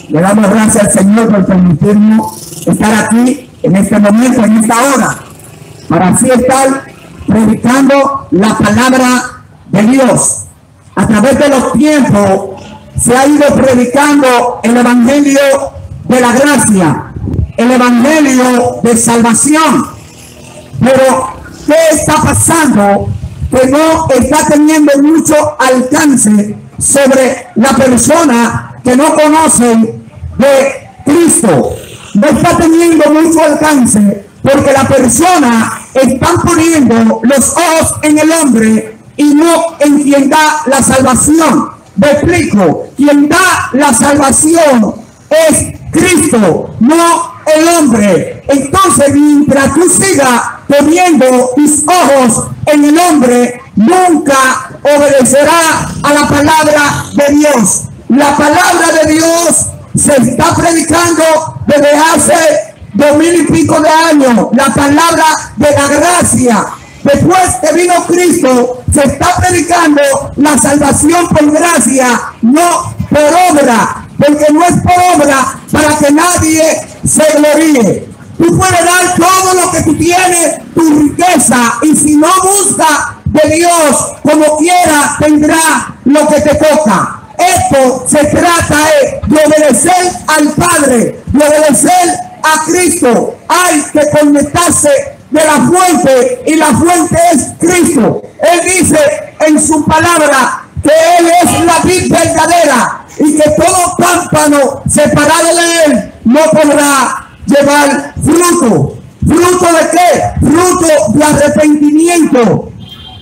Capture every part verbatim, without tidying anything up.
Le damos gracias al Señor por permitirnos estar aquí en este momento, en esta hora, para así estar predicando la palabra de Dios. A través de los tiempos se ha ido predicando el evangelio de la gracia, el evangelio de salvación. Pero ¿qué está pasando? Que no está teniendo mucho alcance sobre la persona que no conoce de Cristo. No está teniendo mucho alcance porque la persona está poniendo los ojos en el hombre y no en quien da la salvación. Me explico, quien da la salvación es Cristo, no el hombre. Entonces, mientras tú sigas poniendo tus ojos en el hombre, nunca obedecerá a la palabra de Dios. La palabra de Dios se está predicando desde hace dos mil y pico de años. La palabra de la gracia. Después que vino Cristo, se está predicando la salvación por gracia, no por obra, porque no es por obra para que nadie se gloríe. Tú puedes dar todo lo que tú tienes, tu riqueza, y si no buscas de Dios, como quiera, tendrá lo que te toca. Esto se trata de obedecer al Padre, de obedecer a Cristo. Hay que conectarse de la fuente, y la fuente es Cristo. Él dice en su palabra que Él es la vid verdadera y que todo pámpano separado de Él no podrá llevar fruto. ¿Fruto de qué? Fruto de arrepentimiento.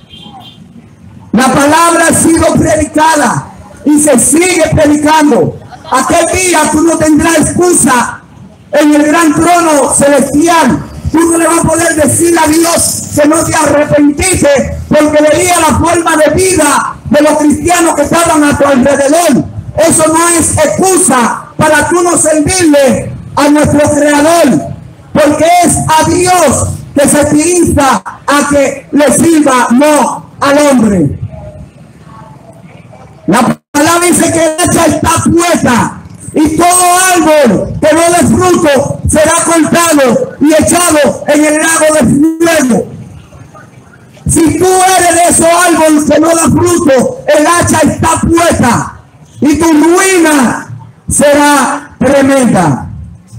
La palabra ha sido predicada y se sigue predicando. Aquel día tú no tendrás excusa en el gran trono celestial. Tú no le vas a poder decir a Dios que no te arrepentiste porque veía la forma de vida de los cristianos que estaban a tu alrededor. Eso no es excusa para tú no servirle a nuestro Creador, porque es a Dios que se te insta a que le sirva, no al hombre. La palabra dice que el hacha está puesta y todo árbol que no dé fruto será cortado y echado en el lago de fuego. Si tú eres de esos árboles que no da fruto, el hacha está puesta y tu ruina será tremenda.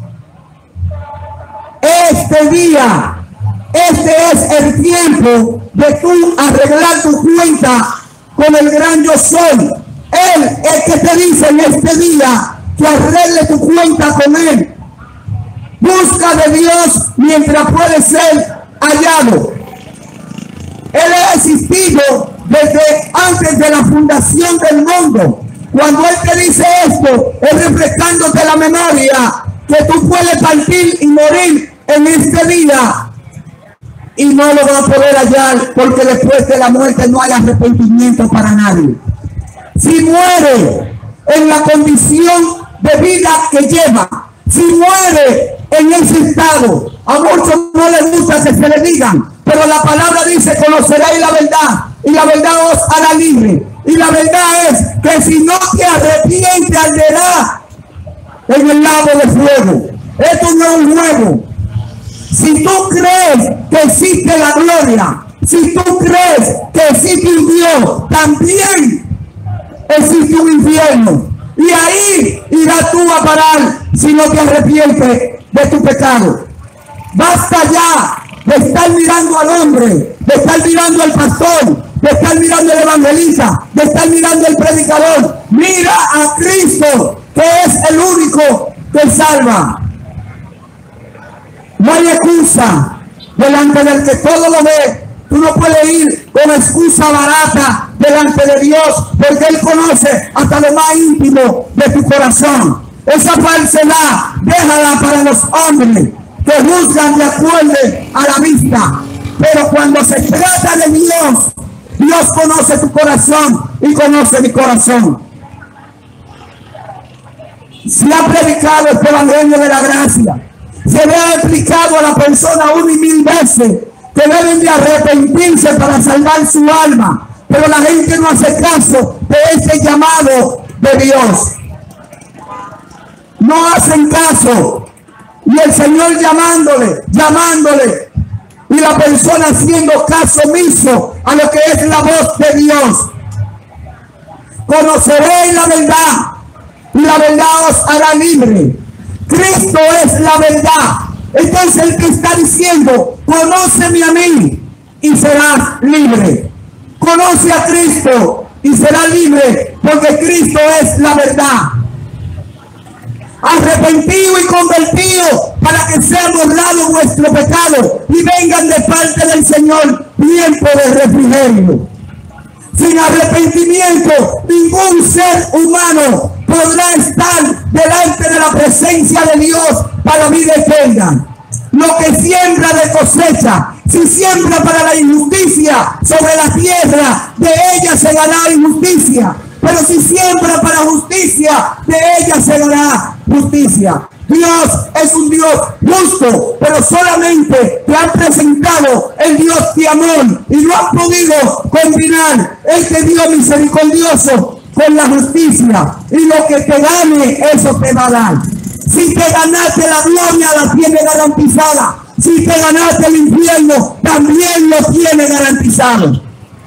Este día, este es el tiempo de tú arreglar tu cuenta con el gran yo soy. Él es que te dice en este día que arregle tu cuenta con Él. Busca de Dios mientras puede ser hallado. Él ha existido desde antes de la fundación del mundo. Cuando Él te dice esto, es refrescándote la memoria que tú puedes partir y morir en este día y no lo vas a poder hallar, porque después de la muerte no hay arrepentimiento para nadie. Si muere en la condición de vida que lleva, si muere en ese estado, a muchos no les gusta que se le digan, pero la palabra dice: conoceréis la verdad y la verdad os hará libre. Y la verdad es que si no te arrepientes, arderá en el lago de fuego. Esto no es un juego. Si tú crees que existe la gloria, si tú crees que existe un Dios, también existe un infierno. Y ahí irás tú a parar si no te arrepientes de tu pecado. Basta ya de estar mirando al hombre, de estar mirando al pastor, de estar mirando al evangelista, de estar mirando al predicador. Mira a Cristo, que es el único que salva. No hay excusa delante del que todo lo ve. Tú no puedes ir con excusa barata delante de Dios, porque Él conoce hasta lo más íntimo de tu corazón. Esa falsedad, déjala para los hombres que juzgan de acuerdo a la vista. Pero cuando se trata de Dios, Dios conoce tu corazón y conoce mi corazón. Se ha predicado este evangelio de la gracia. Se le ha explicado a la persona una y mil veces que deben de arrepentirse para salvar su alma. Pero la gente no hace caso de ese llamado de Dios. no hacen caso. Y el Señor llamándole, llamándole. Y la persona haciendo caso omiso a lo que es la voz de Dios. Conoceréis la verdad y la verdad os hará libre. Cristo es la verdad. Entonces el que está diciendo, conóceme a mí y serás libre. Conoce a Cristo y serás libre, porque Cristo es la verdad. Arrepentido y convertido para que sea borrado vuestro pecado y vengan de parte del Señor tiempo de refrigerio. Sin arrepentimiento, ningún ser humano podrá estar delante de la presencia de Dios para vida eterna. Lo que siembra de cosecha, si siembra para la injusticia sobre la tierra, de ella se dará injusticia. Pero si siembra para justicia, de ella se dará justicia. Dios es un Dios justo, pero solamente te han presentado el Dios de amor y no han podido combinar este Dios misericordioso con la justicia. Y lo que te gane, eso te va a dar. Si te ganaste la gloria, la tiene garantizada. Si te ganaste el infierno, también lo tiene garantizado.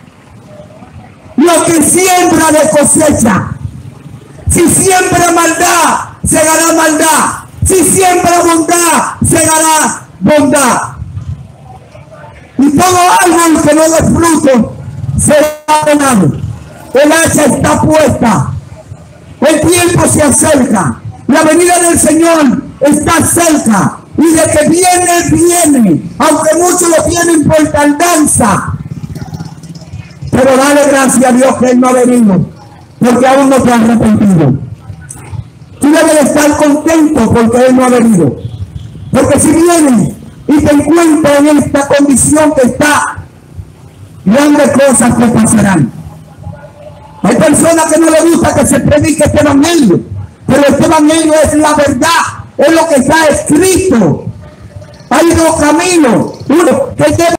Lo que siembra de cosecha. Si siembra maldad, segará maldad. Si siembra bondad, segará bondad. Y todo árbol que no dé fruto será quemado. El hacha está puesta. El tiempo se acerca. La venida del Señor está cerca. Y de que viene, viene. Aunque muchos lo tienen por tardanza. Pero dale gracias a Dios que Él no ha venido, porque aún no te has arrepentido. Tú debes estar contento porque Él no ha venido. Porque si viene y te encuentra en esta condición que está, grandes cosas te pasarán. Hay personas que no les gusta que se predique este evangelio, pero este evangelio es la verdad, es lo que está escrito. Hay dos caminos, uno que lleva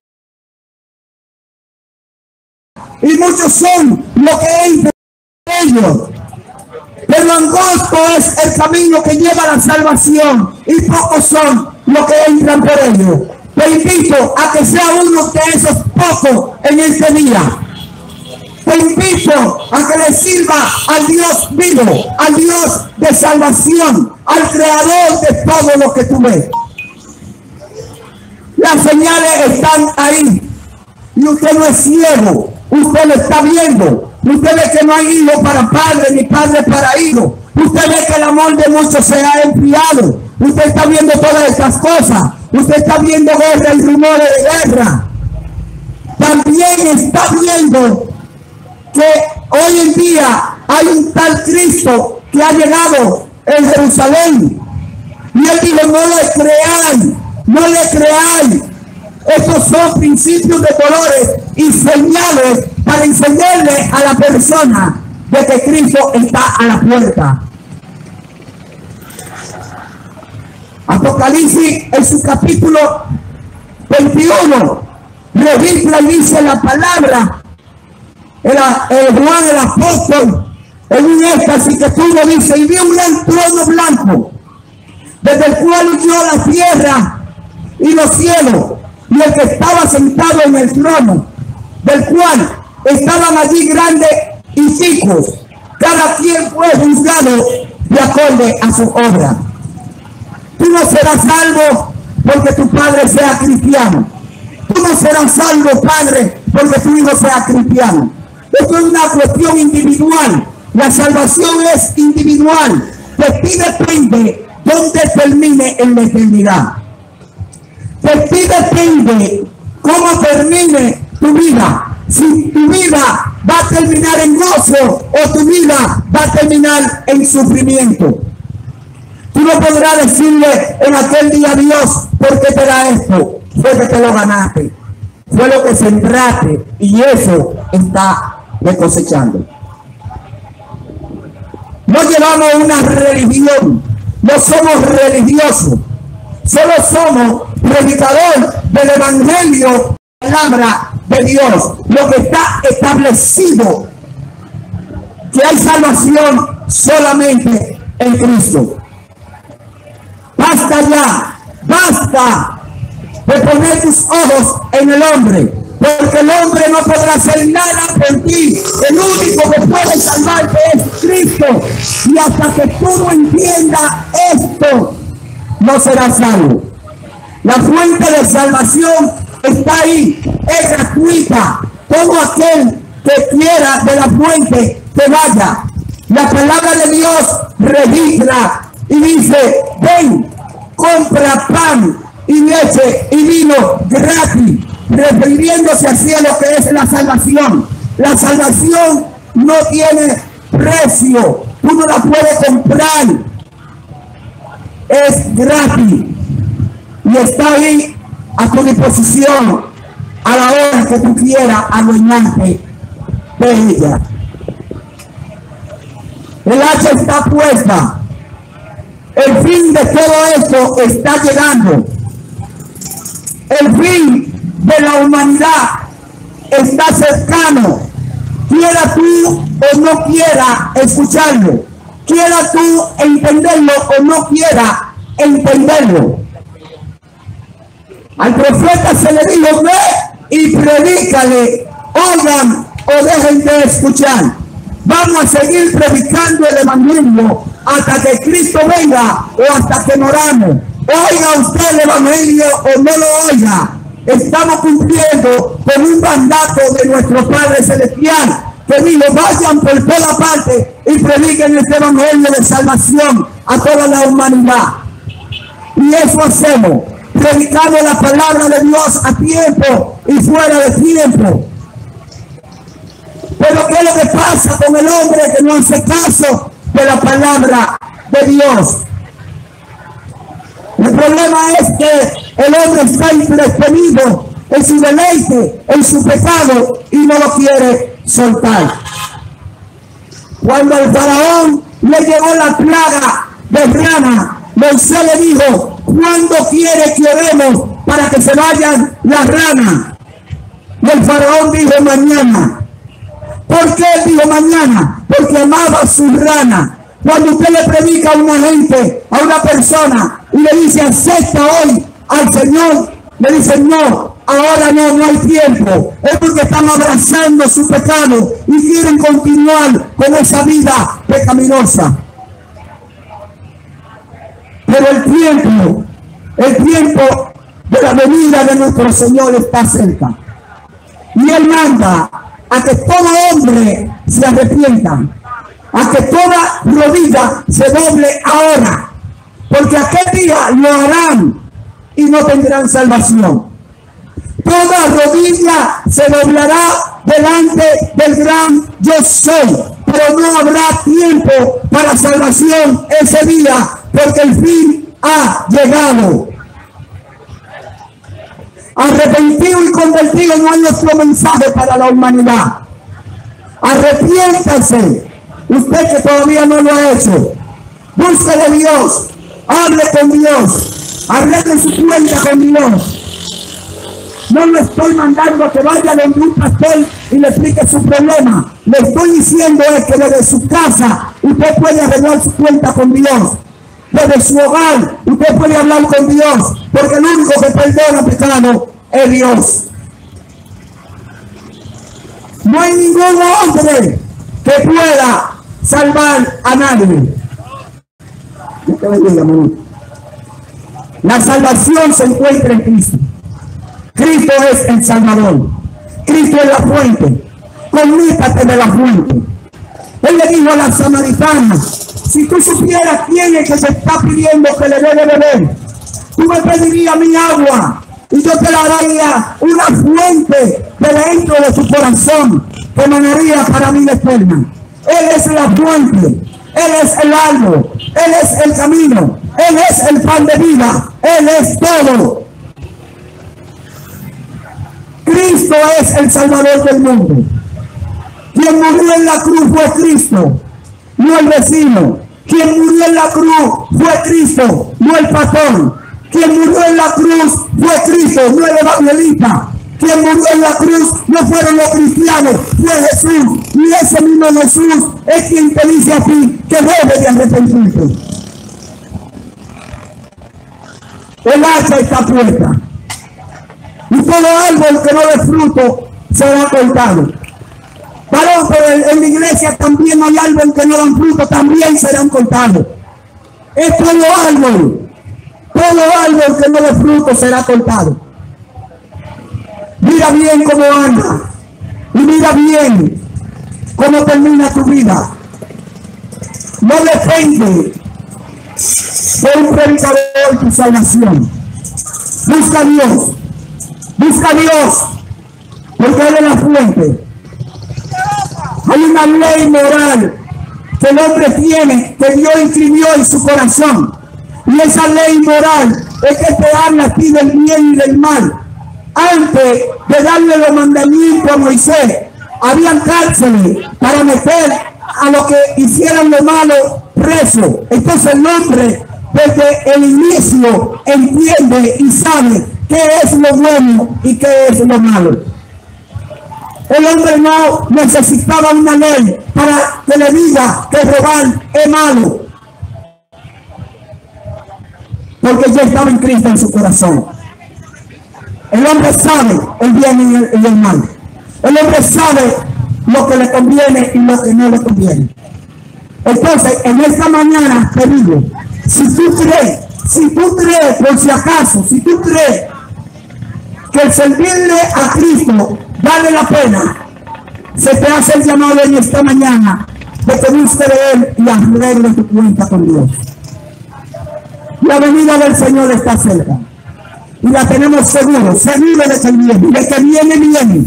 y muchos son lo que es de ellos. Pero angosto es el camino que lleva a la salvación y pocos son los que entran por ellos. Te invito a que sea uno de esos pocos en este día. Te invito a que le sirva al Dios vivo, al Dios de salvación, al creador de todo lo que tú ves. Las señales están ahí y usted no es ciego. Usted lo está viendo. Usted ve que no hay hijo para padre ni padre para hijo. Usted ve que el amor de muchos se ha enfriado. Usted está viendo todas estas cosas. Usted está viendo guerra y rumores de guerra. También está viendo que hoy en día hay un tal Cristo que ha llegado en Jerusalén. Y Él dijo, no le creáis, no le creáis. Estos son principios de colores y señales para enseñarle a la persona de que Cristo está a la puerta. Apocalipsis en su capítulo veintiuno registra y dice la palabra. El, el Juan el apóstol en un éxtasis que tuvo dice, y vi un gran trono blanco desde el cual huyó la tierra y los cielos. Y el que estaba sentado en el trono, del cual estaban allí grandes y chicos, cada quien fue juzgado de acorde a su obra. Tú no serás salvo porque tu padre sea cristiano. Tú no serás salvo, padre, porque tu hijo sea cristiano. Esto es una cuestión individual. La salvación es individual. De ti depende dónde termine en la eternidad. De ti depende cómo termine tu vida. Si tu vida va a terminar en gozo o tu vida va a terminar en sufrimiento. Tú no podrás decirle en aquel día a Dios, ¿por qué te da esto? Fue que te lo ganaste. Fue lo que sembraste y eso está cosechando. No llevamos una religión, no somos religiosos. Solo somos predicadores del evangelio, palabra de Dios. Lo que está establecido, que hay salvación solamente en Cristo. basta ya, basta de poner tus ojos en el hombre, porque el hombre no podrá hacer nada por ti. El único que puede salvarte es Cristo, y hasta que tú no entiendas esto, no serás salvo. La fuente de salvación está ahí, es gratuita. Todo aquel que quiera de la fuente, que vaya. La palabra de Dios registra y dice: ven, compra pan y leche y vino gratis, refiriéndose así a lo que es la salvación. La salvación no tiene precio, tú no la puedes comprar, es gratis y está ahí a tu disposición a la hora que tú quieras adueñarte de ella. El hacha está puesta. El fin de todo esto está llegando. El fin de la humanidad está cercano. Quiera tú o no quiera escucharlo, quiera tú entenderlo o no quiera entenderlo. Al profeta se le dijo: ve y predícale, oigan o dejen de escuchar. Vamos a seguir predicando el evangelio hasta que Cristo venga o hasta que moramos. Oiga usted el evangelio o no lo oiga. Estamos cumpliendo con un mandato de nuestro Padre Celestial, que dijo: vayan por toda parte y prediquen este evangelio de salvación a toda la humanidad. Y eso hacemos, predicando la palabra de Dios a tiempo y fuera de tiempo. Pero ¿qué es lo que pasa con el hombre que no hace caso de la palabra de Dios? El problema es que el hombre está entretenido en su deleite, en su pecado, y no lo quiere soltar. Cuando al faraón le llegó la plaga de rana, Moisés le dijo: ¿cuándo quiere que oremos para que se vayan las ranas? Y el faraón dijo: mañana. ¿Por qué él dijo mañana? Porque amaba su rana. Cuando usted le predica a una gente, a una persona, y le dice: acepta hoy al Señor, le dicen: no, ahora no, no hay tiempo. Es porque están abrazando su pecado y quieren continuar con esa vida pecaminosa. Pero el tiempo, el tiempo de la venida de nuestro Señor está cerca. Y Él manda a que todo hombre se arrepienta, a que toda rodilla se doble ahora, porque aquel día lo harán y no tendrán salvación. Toda rodilla se doblará delante del gran yo soy, pero no habrá tiempo para salvación ese día, porque el fin ha llegado. Arrepentido y convertido no es nuestro mensaje para la humanidad. Arrepiéntase, usted que todavía no lo ha hecho. Busque de Dios, hable con Dios, arregle su cuenta con Dios. No le estoy mandando a que vaya donde un pastor y le explique su problema. Le estoy diciendo es que desde su casa usted puede arreglar su cuenta con Dios. Desde su hogar usted puede hablar con Dios, porque el único que perdona pecado es Dios. No hay ningún hombre que pueda salvar a nadie. La salvación se encuentra en Cristo. Cristo es el Salvador. Cristo es la fuente. Conéctate de la fuente. Él le dijo a la samaritana: si tú supieras quién es que te está pidiendo que le dé de beber, tú me pedirías mi agua y yo te la daría una fuente de dentro de tu corazón que emanaría para vida eterna. Él es la fuente, Él es el árbol, Él es el camino, Él es el pan de vida, Él es todo. Cristo es el Salvador del mundo. Quien murió en la cruz fue Cristo, no el vecino. Quien murió en la cruz fue Cristo, no el pastor. Quien murió en la cruz fue Cristo, no el evangelista. Quien murió en la cruz no fueron los cristianos, fue Jesús. Y ese mismo Jesús es quien te dice a ti que debes de arrepentirte. el hacha está puesta. Y todo árbol que no dé fruto será cortado. Varón, pero en la iglesia también hay árboles que no dan fruto, también serán cortados. Es todo árbol. Todo árbol que no dé fruto será cortado. Mira bien cómo anda. Y mira bien cómo termina tu vida. No depende de un predicador tu salvación. Busca a Dios. Busca a Dios. Porque Él es la fuente. Hay una ley moral que el hombre tiene, que Dios inscribió en su corazón. Y esa ley moral es que te habla a ti del bien y del mal. Antes de darle los mandamientos a Moisés, habían cárceles para meter a los que hicieran lo malo preso. Entonces el hombre desde el inicio entiende y sabe qué es lo bueno y qué es lo malo. El hombre no necesitaba una ley para que le diga que robar es malo, porque ya estaba en Cristo en su corazón. El hombre sabe el bien y el, y el mal. El hombre sabe lo que le conviene y lo que no le conviene. Entonces, en esta mañana te digo, si tú crees, si tú crees, por si acaso, si tú crees que el servirle a Cristo vale la pena, se te hace el llamado en esta mañana de que busque de Él y arregle tu cuenta con Dios. La venida del Señor está cerca y la tenemos seguro, seguro de que viene, de que viene, viene.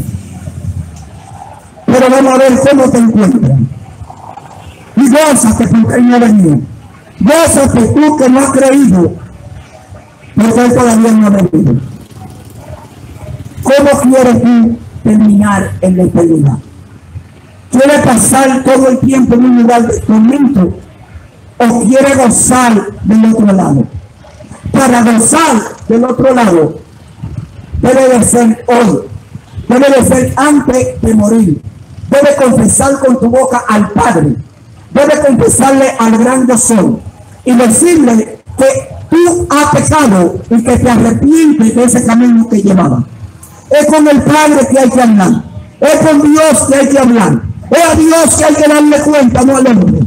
Pero vamos a ver cómo te encuentras. Y gózate porque Él no ha venido. Gózate tú que no has creído, porque Él todavía no ha venido. ¿Cómo quieres tú terminar en la eternidad? ¿Quieres pasar todo el tiempo en un lugar de tormento o quieres gozar del otro lado? Para gozar del otro lado debe de ser hoy, debe de ser antes de morir. Debe confesar con tu boca al Padre, debe confesarle al gran yo soy y decirle que tú has pecado y que te arrepientes de ese camino que llevaba. Es con el Padre que hay que hablar, es con Dios que hay que hablar, es a Dios que hay que darle cuenta, no al hombre.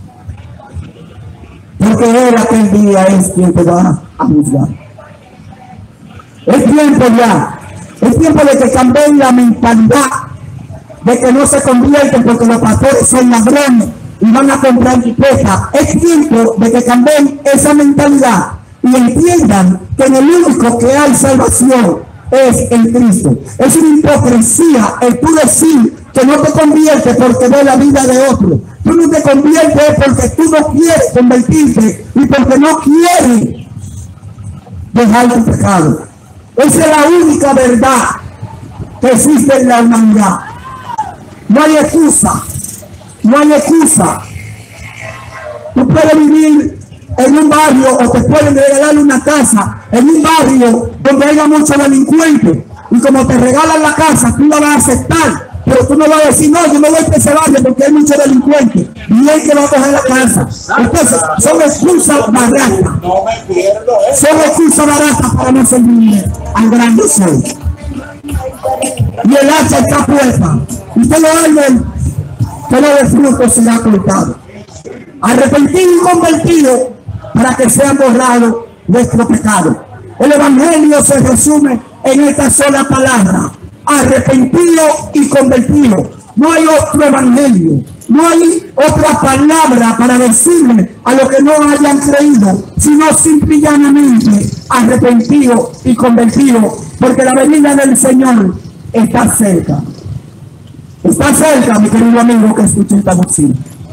Porque Él aquel día es quien te va a juzgar. Es tiempo ya, es tiempo de que cambien la mentalidad, de que no se convierten porque los pastores son ladrones y van a comprar riqueza. Es tiempo de que cambien esa mentalidad y entiendan que en el único que hay salvación es en Cristo. Es una hipocresía el tú decir que no te conviertes porque ve la vida de otro. Tú no te conviertes porque tú no quieres convertirte y porque no quieres dejar tu pecado. Esa es la única verdad que existe en la humanidad. No hay excusa, no hay excusa. Tú puedes vivir en un barrio o te pueden regalar una casa en un barrio donde haya muchos delincuentes y como te regalan la casa tú la vas a aceptar, pero tú no vas a decir no, yo me voy a ese barrio porque hay muchos delincuentes y él que va a coger la casa. Entonces son excusas baratas, son excusas baratas para no servir al gran yo soy. Y el hacha está puesta y todo árbol que no de fruto será cortado. Arrepentido y convertido para que sean borrados nuestros pecados. El evangelio se resume en esta sola palabra: arrepentido y convertido. No hay otro evangelio, no hay otra palabra para decirle a los que no hayan creído, sino simple y llanamente arrepentido y convertido, porque la venida del Señor está cerca. Está cerca, mi querido amigo que escucha esta bocina.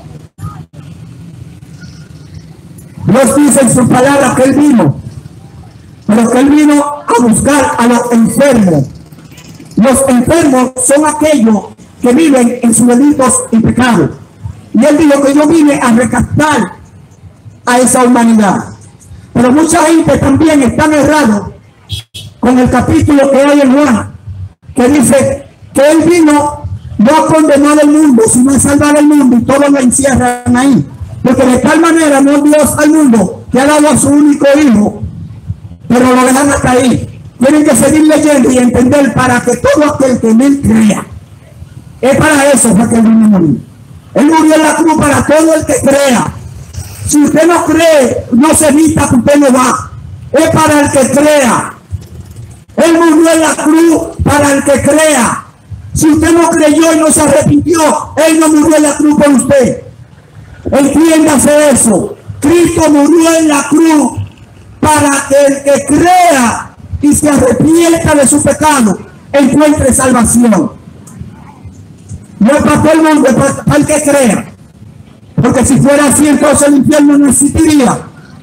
Dios dice en su palabra que Él vino, pero que Él vino a buscar a los enfermos. Los enfermos son aquellos que viven en sus delitos y pecados. Y Él dijo que yo vine a rescatar a esa humanidad. Pero mucha gente también está errado con el capítulo que hay en Juan, que dice que Él vino no a condenar al mundo, sino a salvar al mundo, y todos lo encierran ahí. Porque de tal manera no Dios al mundo que ha dado a su único hijo, pero lo dejan hasta ahí. Tienen que seguir leyendo y entender para que todo aquel que en él crea. Es para eso fue que él vino a morir. Él murió en la cruz para todo el que crea. Si usted no cree, no se evita que usted no va. Es para el que crea. Él murió en la cruz para el que crea. Si usted no creyó y no se arrepintió, él no murió en la cruz por usted. Entiéndase eso. Cristo murió en la cruz para que el que crea y se arrepienta de su pecado encuentre salvación. No es para todo el mundo, es para, para el que crea. Porque si fuera así, entonces el infierno no existiría.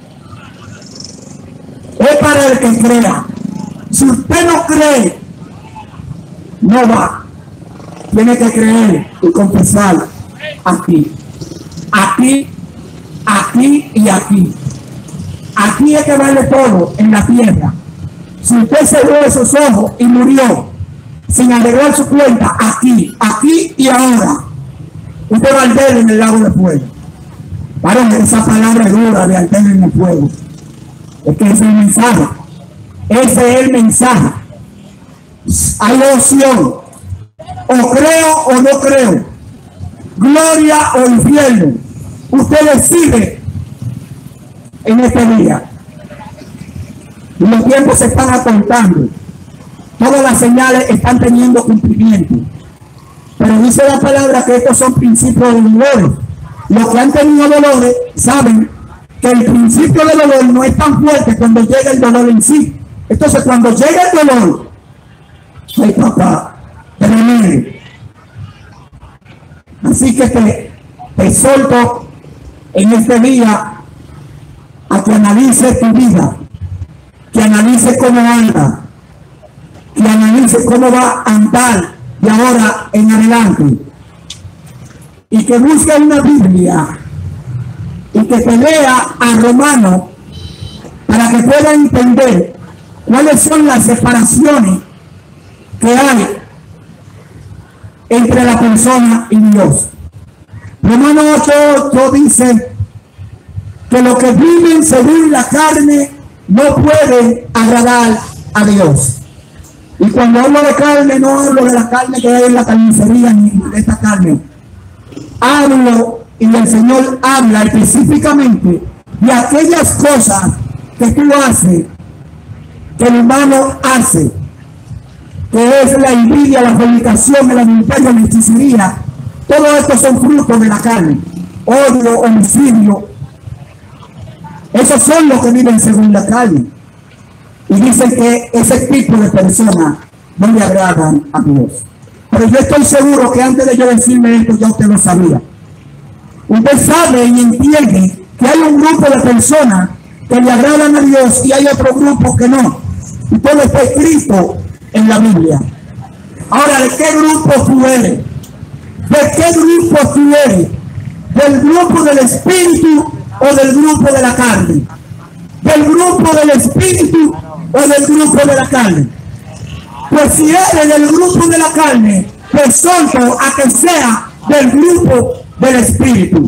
Es para el que crea. Si usted no cree, no va. Tiene que creer y confesar aquí. Aquí, aquí y aquí. Aquí es que vale todo en la tierra. Si usted cerró esos ojos y murió sin arreglar su cuenta, aquí, aquí y ahora, usted va a arder en el lago de fuego. Varón, esa palabra es dura de arder en el fuego. Es que ese es el mensaje. Ese es el mensaje. Hay opción. O creo o no creo. Gloria o infierno. Usted decide en este día. Y los tiempos se están acortando. Todas las señales están teniendo cumplimiento. Pero dice la palabra que estos son principios de dolores. Los que han tenido dolores saben que el principio del dolor no es tan fuerte cuando llega el dolor en sí. Entonces cuando llega el dolor, ay papá, tremendo. Así que te, te exhorto en este día a que analices tu vida, que analices cómo anda, que analices cómo va a andar de ahora en adelante, y que busques una Biblia y que te lea a Romanos para que pueda entender cuáles son las separaciones que hay entre la persona y Dios. Romanos ocho ocho dice que los que viven según la carne no pueden agradar a Dios. Y cuando hablo de carne, no hablo de la carne que hay en la carnicería ni de esta carne. Hablo, y el Señor habla específicamente de aquellas cosas que tú haces, que el humano hace, que es la envidia, la fornicación, el adulterio, la hechicería. Todo esto son frutos de la carne. Odio, homicidio. Esos son los que viven según la carne. Y dicen que ese tipo de personas no le agradan a Dios. Pero yo estoy seguro que antes de yo decirme esto, ya usted lo sabía. Usted sabe y entiende que hay un grupo de personas que le agradan a Dios y hay otro grupo que no. Y todo está escrito en la Biblia. Ahora, ¿de qué grupo tú eres? ¿De qué grupo tú eres? ¿Del grupo del Espíritu o del grupo de la carne? ¿Del grupo del Espíritu o del grupo de la carne? Pues si eres del grupo de la carne, te exhorto a que sea del grupo del Espíritu,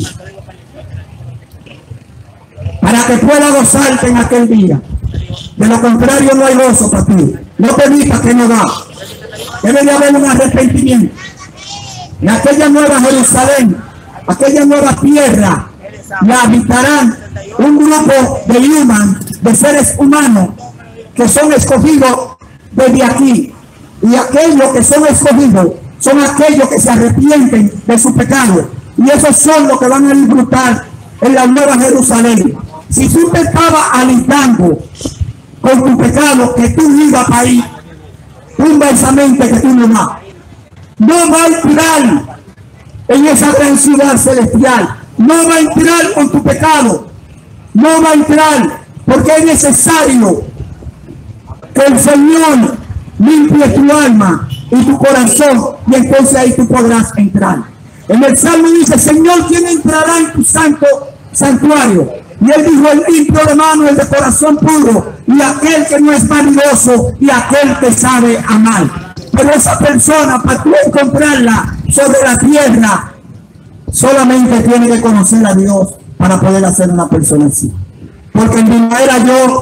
para que pueda gozarte en aquel día. De lo contrario, no hay gozo para ti. No te digas que no da. Debe de haber un arrepentimiento. En aquella nueva Jerusalén, aquella nueva tierra, la habitarán un grupo de humanos, de seres humanos, que son escogidos desde aquí. Y aquellos que son escogidos son aquellos que se arrepienten de su pecado. Y esos son los que van a disfrutar en la nueva Jerusalén. Si tú te estabas alistando con tu pecado, que tú ibas para ahí, inversamente que tú no vas. No va a entrar en esa gran ciudad celestial. No va a entrar con tu pecado. No va a entrar porque es necesario que el Señor limpie tu alma y tu corazón, y entonces ahí tú podrás entrar. En el Salmo dice: Señor, ¿quién entrará en tu santo santuario? Y él dijo: el limpio de mano, el de corazón puro, y aquel que no es vanidoso, y aquel que sabe amar. Pero esa persona, para tú encontrarla sobre la tierra, solamente tiene que conocer a Dios para poder hacer una persona así. Porque en era yo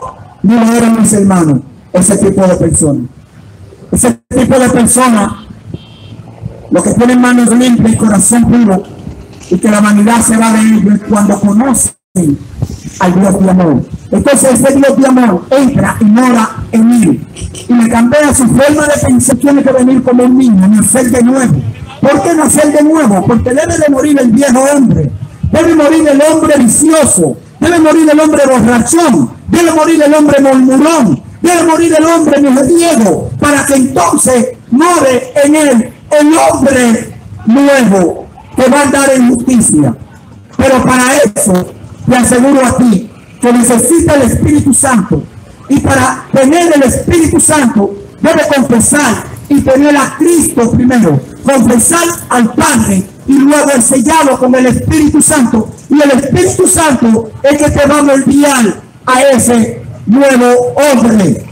ni lo eran mis hermanos, ese tipo de personas. Ese tipo de personas, los que tienen manos limpias y corazón puro, y que la vanidad se va de ellos cuando conocen al Dios de amor. Entonces ese Dios de amor entra y mora en mí y me cambia su forma de pensar. Tiene que venir como un niño, nacer de nuevo. ¿Por qué nacer de nuevo? Porque debe de morir el viejo hombre, debe morir el hombre vicioso, debe morir el hombre borrachón, debe morir el hombre murmurón, debe morir el hombre mujeriego, para que entonces more en él el hombre nuevo que va a andar en justicia. Pero para eso te aseguro a ti que necesita el Espíritu Santo, y para tener el Espíritu Santo debe confesar y tener a Cristo primero, confesar al Padre y luego el sellado con el Espíritu Santo, y el Espíritu Santo es que te va a moldear a ese nuevo hombre.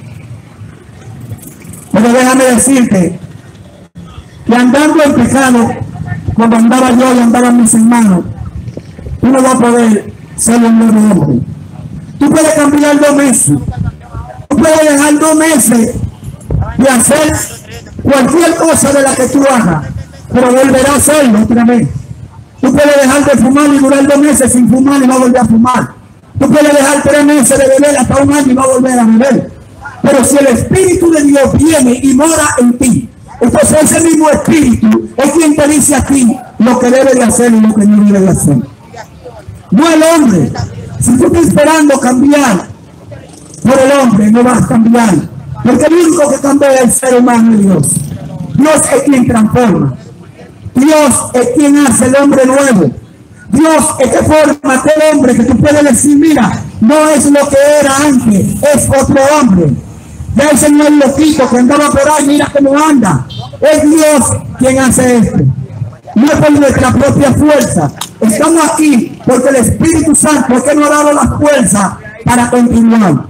Pero déjame decirte que andando en pecado, cuando andaba yo y andaban mis hermanos, tú no vas a poder ser un nuevo hombre. Tú puedes cambiar dos meses, tú puedes dejar dos meses de hacer cualquier cosa de la que tú hagas, pero volverás a hacerlo otra vez. Tú puedes dejar de fumar y durar dos meses sin fumar y no volver a fumar. Tú puedes dejar tres meses de beber hasta un año y no volver a beber. Pero si el Espíritu de Dios viene y mora en ti, entonces ese mismo Espíritu es quien te dice a ti lo que debe de hacer y lo que no debe de hacer. No el hombre. Si tú estás esperando cambiar por el hombre, no vas a cambiar. Porque el único que cambia es el ser humano y Dios. Dios es quien transforma. Dios es quien hace el hombre nuevo. Dios es que forma aquel hombre que tú puedes decir, mira, no es lo que era antes, es otro hombre. Ya el Señor loquito que andaba por ahí, mira cómo anda. Es Dios quien hace esto. No es por nuestra propia fuerza. Estamos aquí porque el Espíritu Santo es que nos ha dado la fuerza para continuar.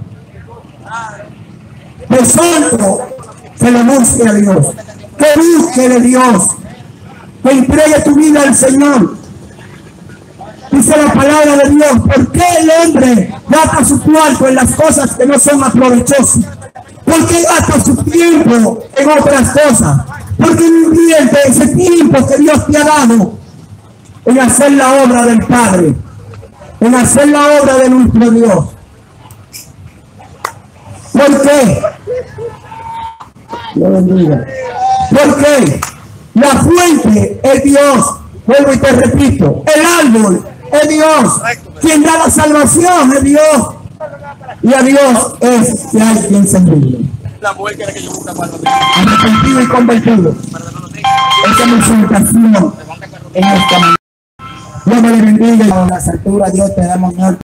De santo que le busque a Dios, que busque de Dios, que entregue tu vida al Señor. Dice la palabra de Dios, ¿por qué el hombre gasta su cuarto en las cosas que no son aprovechosas? ¿Por qué gasta su tiempo en otras cosas? ¿Por qué no invierte ese tiempo que Dios te ha dado en hacer la obra del Padre, en hacer la obra de nuestro Dios? ¿Por qué? Dios bendiga. ¿Por qué? La fuente es Dios. Vuelvo y te repito, el árbol es Dios. Quien da la salvación es Dios. Y a Dios es que hay quien se ríe. Arrepentido y convertido. Esa es mi exhortación en esta mañana. Dios me bendiga. A las alturas Dios te damos honor.